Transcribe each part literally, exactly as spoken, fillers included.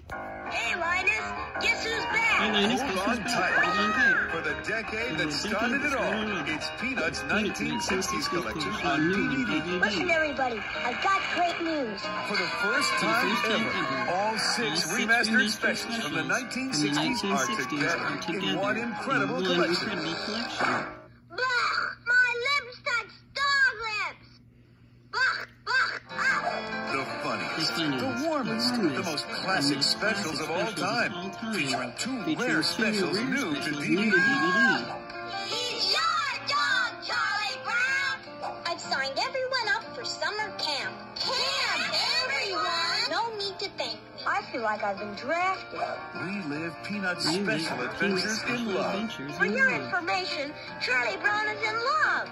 Hey, Linus, guess who's back? Hey, Linus, Hold guess on who's tight. back? Hold on tight. For the decade that For the started decade it all, that started it all. it's Peanuts' nineteen sixties collection on D V D. Listen, everybody, I've got great news. For the first For the time first time ever, ever, all six all six remastered remastered specials from the specials nineteen from the sixties are nineteen sixties together are together in one incredible in one collection. incredible collection. Blah! My lips touch dog lips! Blah! Blah! Ah! The funniest, The funniest, the warmest, the warmest, the most classic the most specials of all classic time, specials of all time, featuring two featuring rare two specials rare new to specials D V new D. to D V D. He's your dog, Charlie Brown! I've signed everyone up for summer camp. Camp, everyone! No need to thank me. I feel like I've been drafted. Relive Peanuts' Relive special Peanuts' adventures special in love. adventures For in your love. information, Charlie Brown is in love.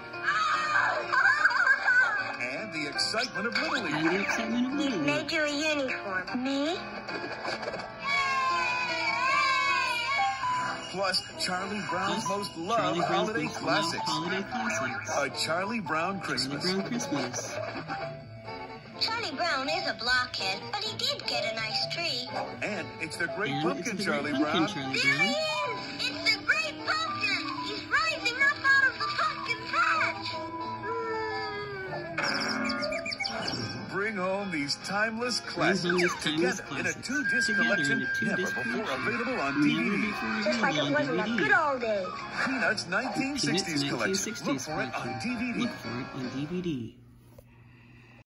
And the excitement of Little And League. the excitement of We've Little made League. you a uniform. Me? Plus, Charlie Brown's Plus, most loved Charlie Brown's holiday most loved classics. holiday classics. A Charlie Brown Charlie Christmas. Brown Christmas. Charlie Brown is a blockhead, but he did get a nice tree. And it's the Great And Pumpkin, it's the Charlie Great Pumpkin, Brown. Charlie There he Brown. is! It's the Great Pumpkin! He's rising up out of the pumpkin patch! Bring home these timeless Bring home classics these timeless together in a classics. two-disc Together collection, in a two-disc never before collection. available on Never D V D. before Just like it available was in on the D V D. good old days. Peanuts nineteen sixties Peanuts collection. nineteen sixties Look for it on collection. D V D. Look for it on D V D.